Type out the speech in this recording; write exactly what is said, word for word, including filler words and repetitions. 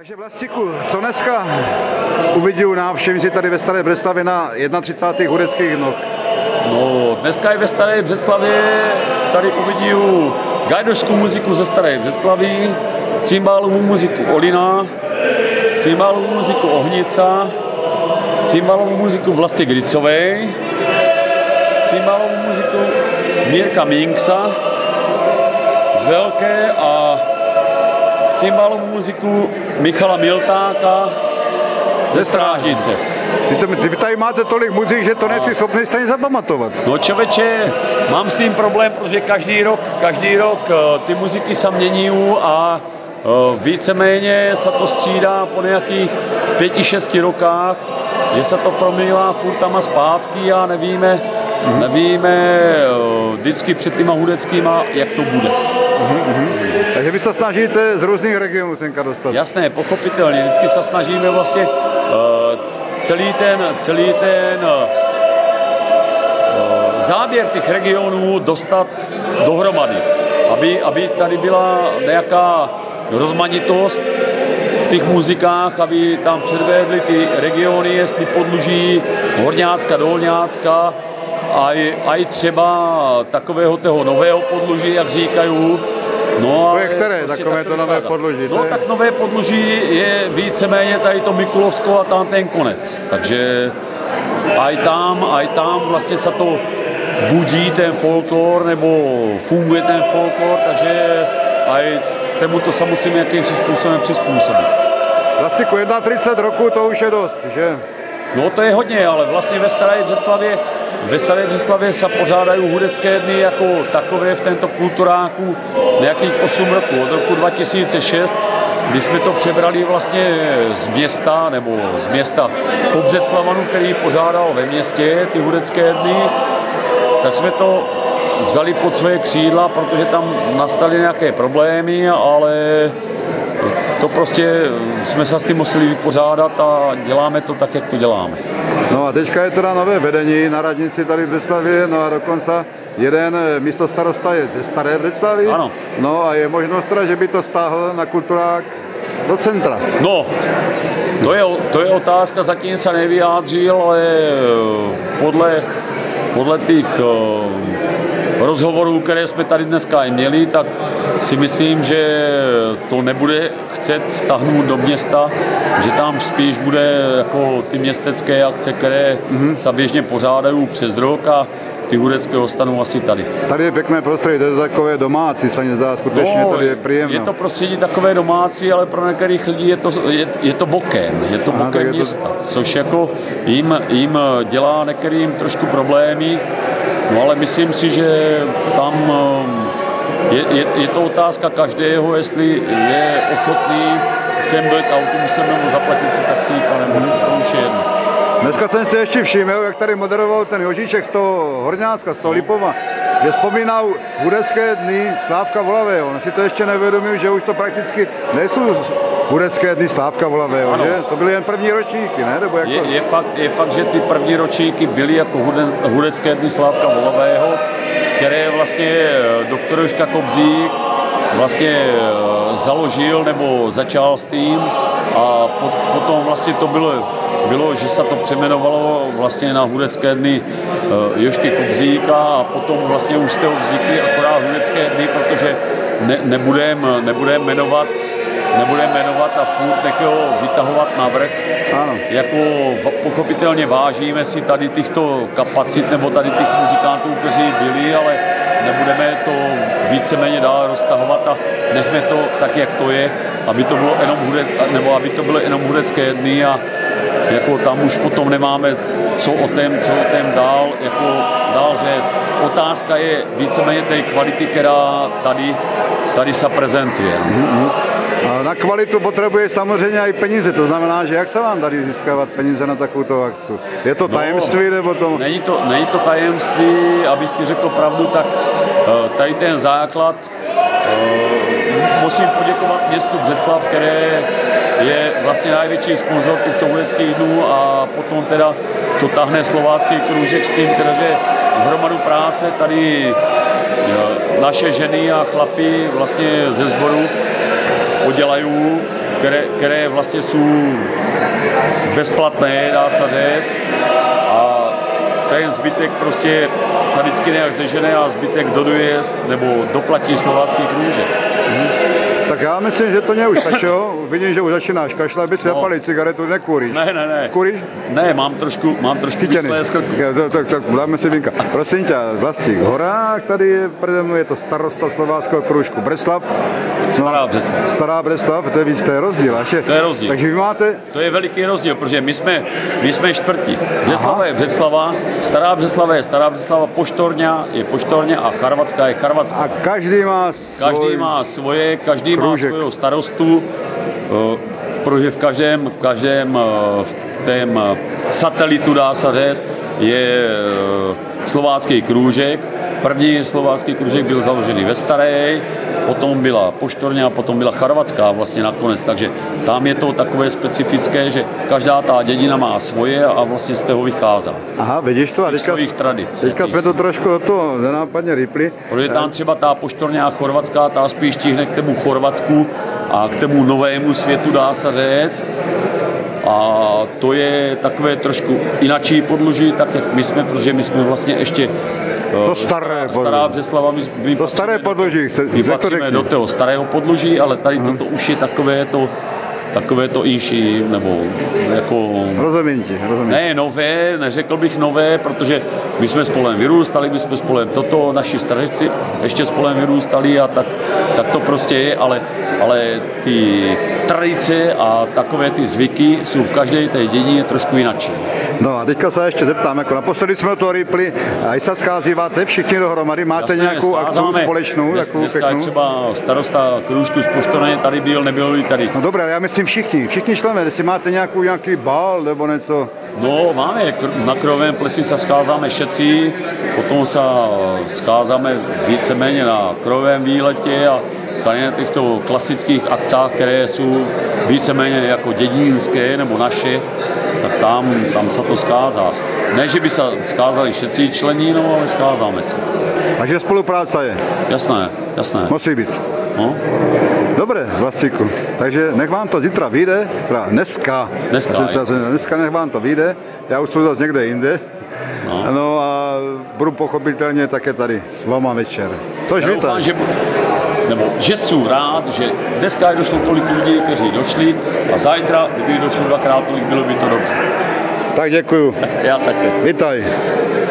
Takže Vlastíku, co dneska uvidí návštěvníci tady ve Staré Břeclavi na třicátých prvních hudebských dnech? No, dneska je ve Staré Břeclavě, tady uvidí gajdošskou muziku ze Staré Břeclavy, cymbálovou muziku Olina, cymbálovou muziku Ohnica, cymbálovou muziku Vlasty Gricové, cymbálovou muziku Mírka Minksa z Velké a cymbálovou muziku Michala Miltáka ze Strážnice. Ty, to, ty tady máte tolik muzik, že to nejsi schopný stejně zapamatovat. No čověče, mám s tím problém, protože každý rok, každý rok ty muziky se mění a víceméně se to střídá po nějakých pěti, šesti rokách, že se to promýlá furt tam a zpátky a nevíme, mm-hmm. nevíme vždycky před těma hudeckýma, jak to bude. Mm-hmm. Takže vy se snažíte z různých regionů semka dostat? Jasné, pochopitelně, vždycky se snažíme vlastně uh, celý ten, celý ten uh, záběr těch regionů dostat dohromady, aby, aby tady byla nějaká rozmanitost v těch muzikách, aby tam předvedli ty regiony, jestli Podluží, Horňácka, Dolňácka, a i třeba takového toho nového Podluží, jak říkají. No, to je které, prostě takové to nové Podluží? No, tak nové Podluží je víceméně tady to Mikulovsko a tam ten konec. Takže aj tam, aj tam vlastně se to budí ten folklor, nebo funguje ten folklor, takže aj tomu to se musím jakýmsi způsobem přizpůsobit. Vlastíku, třicet jedna roku to už je dost, že? No to je hodně, ale vlastně ve Staré Břeclavě Ve Staré Břeclavě se pořádají hudecké dny jako takové v tento kulturáku nějakých osm roků. Od roku dva tisíce šest, kdy jsme to přebrali vlastně z města, nebo z města Pobřeclavanu, který pořádal ve městě ty hudecké dny, tak jsme to vzali pod své křídla, protože tam nastaly nějaké problémy, ale to prostě jsme se s tím museli vypořádat a děláme to tak, jak to děláme. No a teďka je teda nové vedení na radnici tady v Břeclavě, no a dokonce jeden místostarosta je ze Staré Břeclavy. Ano. No a je možnost teda, že by to stáhl na kulturák do centra. No, to je, to je otázka, zatím se nevyjádřil, ale podle, podle těch rozhovorů, které jsme tady dneska i měli, tak si myslím, že to nebude chcet stáhnout do města, že tam spíš bude jako ty městecké akce, které mm-hmm. se běžně pořádají přes rok a ty hudecké ostanou asi tady. Tady je pěkné prostředí, to je takové domácí, se mi zdá, skutečně no, tady je příjemné. Je to prostředí takové domácí, ale pro některých lidí je to, je, je to bokem, je to bokem Aha, města, to... což jako jim, jim dělá některým trošku problémy, no ale myslím si, že tam je, je, je to otázka každého, jestli je ochotný sem dojet autobusem nebo zaplatit si taxíka, nebo to už je jedno. Dneska jsem si ještě všiml, jak tady moderoval ten Jožíček z toho Horňácka, z toho Lipova, že vzpomínal hudecké dny Slávka Volavého. On si to ještě nevědomil, že už to prakticky nejsou hudecké dny Slávka Volavého, že? To byly jen první ročníky, ne? Nebo jak je, to... je, fakt, je fakt, že ty první ročníky byly jako hudecké dny Slávka Volavého, které vlastně doktor Jožka Kobzík vlastně založil nebo začal s tím a potom vlastně to bylo, bylo, že se to přejmenovalo vlastně na hudecké dny Jožky Kobzíka a potom vlastně už z toho vznikly akorát hudecké dny, protože ne, nebudeme nebudem jmenovat nebudeme jmenovat a furt někoho vytahovat na vrch. Ano. Jako pochopitelně vážíme si tady těchto kapacit nebo tady těch muzikantů, kteří byli, ale nebudeme to víceméně dál roztahovat a nechme to tak, jak to je, aby to bylo jenom hudec, nebo aby to byly jenom hudecké dny a jako tam už potom nemáme co o tém, co o tém dál, jako dál říct. Otázka je víceméně té kvality, která tady, tady se prezentuje. Mm-hmm. A na kvalitu potřebuje samozřejmě i peníze, to znamená, že jak se vám tady získávat peníze na takovou akci? Je to tajemství no, nebo to? Není to, není to tajemství, abych ti řekl pravdu, tak tady ten základ musím poděkovat městu Břeclav, které je vlastně největší sponzor těchto hudeckých dnů a potom teda to tahne slovácký kroužek s tím, teda, že hromadu práce tady naše ženy a chlapi vlastně ze sboru udělají které, které vlastně jsou bezplatné, dá se říct. A ten zbytek prostě se vždycky nějak zežene a zbytek doduje nebo doplatí slovácký krůžek. Mhm. Tak já myslím, že to mě už stačilo. Vidím, že už začínáš kašlat, by si No. zapalil cigaretu, nekouríš? Ne, ne, ne. Kouríš? Ne, mám trošku, mám trošku vyslé z krku. Tak, tak, tak dáme si vínka. Prosím tě, Vlastík Horák, tady je přede mnou, je to starosta slováckého kroužku Breslav. Stará Břeclav. Stará Breslav, to je víc, to je rozdíl. Až To je rozdíl. Takže vy máte, To je veliký rozdíl, protože my jsme, my jsme čtvrtí. Břeslava je Břeclava, Stará Břeslava je Stará Břeslava, Poštorňa je Poštorňa a Charvatská je Charvatská. a každý má svůj... Každý má svoje, každý kroužek. má svého starostu, eh, protože v každém, v každém eh, v tém eh, satelitu, dá se říct, je eh, slovácký krůžek. První slovácký kružek byl založený ve Staré, potom byla Poštorňa a potom byla Charvatská vlastně nakonec, takže tam je to takové specifické, že každá ta dědina má svoje a vlastně z toho vychází. Aha, vidíš to? A Z těch teďka, svých tradic. teďka jsme to trošku do toho nenápadně rýpli. Protože tam třeba ta Poštorňa chorvatská, ta spíš tíhne k tomu Chorvatsku a k tomu novému světu, dá se říct. A to je takové trošku inačí podloží, tak jak my jsme, protože my jsme vlastně ještě To staré Stará Břeslava, my, my To staré podloží, chce, my jak to patříme řekni? do toho starého podloží, ale tady toto už je takové to, takové to inší, nebo jako... Rozumím ti, rozumím. Ne, nové, neřekl bych nové, protože my jsme spolem vyrůstali, my jsme spolem toto, naši stařeci ještě spolem vyrůstali a tak, tak to prostě je, ale, ale ty tradice a takové ty zvyky jsou v každé té dědině trošku jinačí. No a teďka se ještě zeptám, jako naposledy jsme to rýpli, a se scházíváte všichni dohromady, máte Jasné, nějakou akci skázáme. společnou, Dnes, takovou dneska pěknou? třeba starosta Krůžku z Poštorně tady byl, nebyl by tady. No dobré, ale já myslím všichni, všichni členové, jestli máte nějakou, nějaký bal nebo něco. No, máme, kr- na Krovém plesi se scházáme všetci, potom se scházáme víceméně na Krovém výletě a tady na těchto klasických akcích, které jsou víceméně jako dědínské nebo naše, tak tam, tam se to scházá. Ne, že by se scházali všetci člení, no, ale scházáme se. Takže spolupráce je, Jasné, jasné. musí být. No, Dobré, Vlastíku, takže nech vám to zítra vyjde, teda dneska, Dneska, já jsem se zase- dneska nech vám to vyjde, já už jsem zase někde jinde. No. No a budu pochopitelně také tady s váma večer. Tož já doufám, vítaj. že, nebo že jsem rád, že dneska došlo tolik lidí, kteří došli a zítra, kdyby došlo dvakrát tolik, bylo by to dobře. Tak děkuju. Já také. Vítaj.